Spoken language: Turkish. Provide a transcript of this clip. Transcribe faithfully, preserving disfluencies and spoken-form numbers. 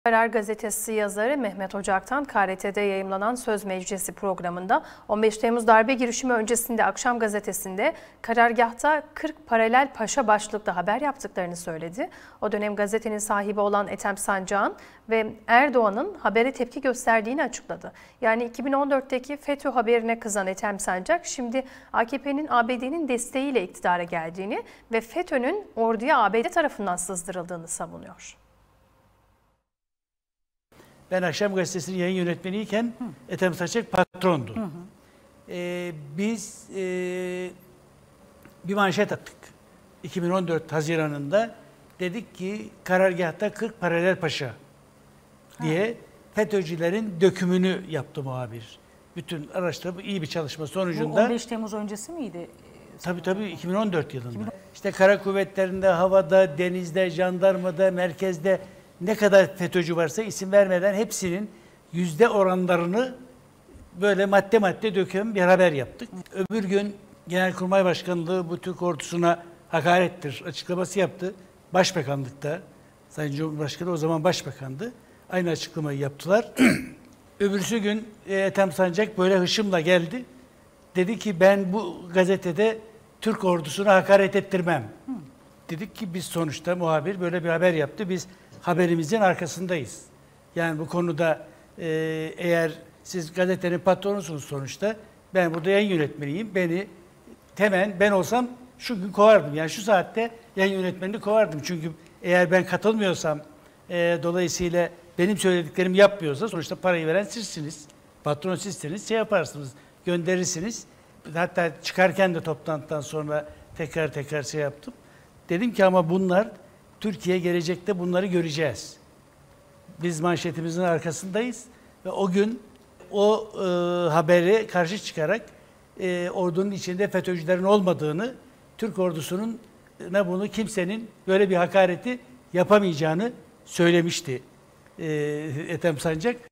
Karar Gazetesi yazarı Mehmet Ocak'tan K R T'de yayımlanan Söz Meclisi programında on beş Temmuz darbe girişimi öncesinde Akşam Gazetesi'nde karargahta kırk paralel paşa başlıklı haber yaptıklarını söyledi. O dönem gazetenin sahibi olan Ethem Sancak'ın ve Erdoğan'ın habere tepki gösterdiğini açıkladı. Yani iki bin on dörtteki FETÖ haberine kızan Ethem Sancak şimdi A K P'nin A B D'nin desteğiyle iktidara geldiğini ve FETÖ'nün orduya A B D tarafından sızdırıldığını savunuyor. Ben Akşam Gazetesi'nin yayın yönetmeniyken hı. Ethem Sancak patrondu. Hı hı. Ee, biz e, bir manşet attık. iki bin on dört Haziran'ında dedik ki karargahta kırk paralel paşa diye ha. FETÖ'cülerin dökümünü yaptı muhabir. Bütün araştırma iyi bir çalışma sonucunda. Bu on beş Temmuz öncesi miydi? Tabii tabii iki bin on dört yılında. İşte kara kuvvetlerinde, havada, denizde, jandarmada, merkezde ne kadar FETÖ'cü varsa isim vermeden hepsinin yüzde oranlarını böyle madde madde döken bir haber yaptık. Öbür gün Genelkurmay Başkanlığı bu Türk ordusuna hakarettir açıklaması yaptı. Başbakanlıkta, Sayın Cumhurbaşkanı o zaman başbakandı. Aynı açıklamayı yaptılar. Öbürsü gün Ethem Sancak böyle hışımla geldi. Dedi ki ben bu gazetede Türk ordusuna hakaret ettirmem. Dedik ki biz sonuçta muhabir böyle bir haber yaptı. Biz haberimizin arkasındayız. Yani bu konuda e, eğer siz gazetenin patronusunuz sonuçta, ben burada yayın yönetmeniyim. Beni hemen ben olsam şu gün kovardım. Yani şu saatte yayın yönetmenini kovardım. Çünkü eğer ben katılmıyorsam e, dolayısıyla benim söylediklerimi yapmıyorsa sonuçta parayı veren sizsiniz. Patron sizsiniz. Şey yaparsınız, gönderirsiniz. Hatta çıkarken de toplantıdan sonra tekrar tekrar şey yaptım. Dedim ki ama bunlar Türkiye gelecekte bunları göreceğiz. Biz manşetimizin arkasındayız ve o gün o e, haberi karşı çıkarak e, ordunun içinde FETÖ'cülerin olmadığını, Türk ordusunun ne bunu kimsenin böyle bir hakareti yapamayacağını söylemişti e, Ethem Sancak.